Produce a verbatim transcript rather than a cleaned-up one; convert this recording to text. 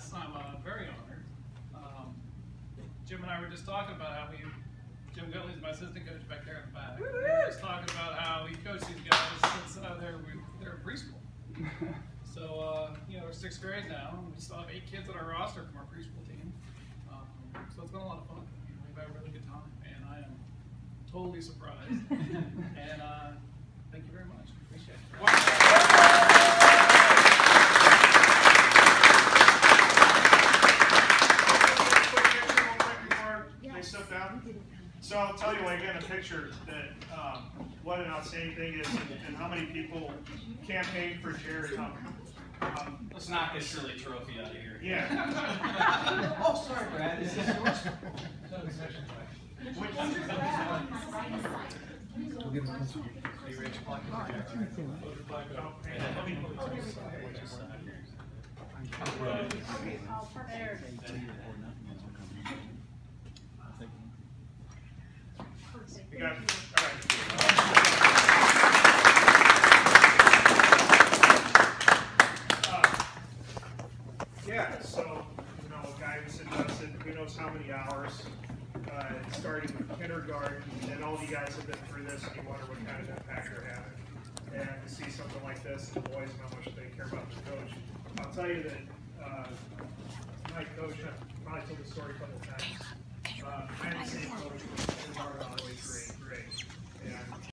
Nonetheless, I'm uh, very honored. Um, Jim and I were just talking about how we, Jim Gottlieb's my assistant coach back there in the back. We were just talking about how he coached these guys since uh, they're, they're in preschool. So, uh, you know, we're sixth grade now, and we still have eight kids on our roster from our preschool team. Um, so it's been a lot of fun. We've had a really good time, and I am totally surprised. And uh, thank you very much. Appreciate it. Stuff down. So I'll tell you, again, a picture that um, what an outstanding thing is, and, and how many people campaigned for Jared Hummer. Um, Let's knock this silly trophy out of here. Yeah. Oh, sorry, Brad. This is yours. Which, You got it. All right. Uh, yeah, so, you know, a guy who's invested who knows how many hours, uh, starting with kindergarten, and all you guys have been through this, and you wonder what kind of impact they're having. And to see something like this, and the boys, and how much they care about their coach. I'll tell you that uh, my coach, I've probably told the story a couple of times. Uh, I had the same coach in our all the way through eighth grade. And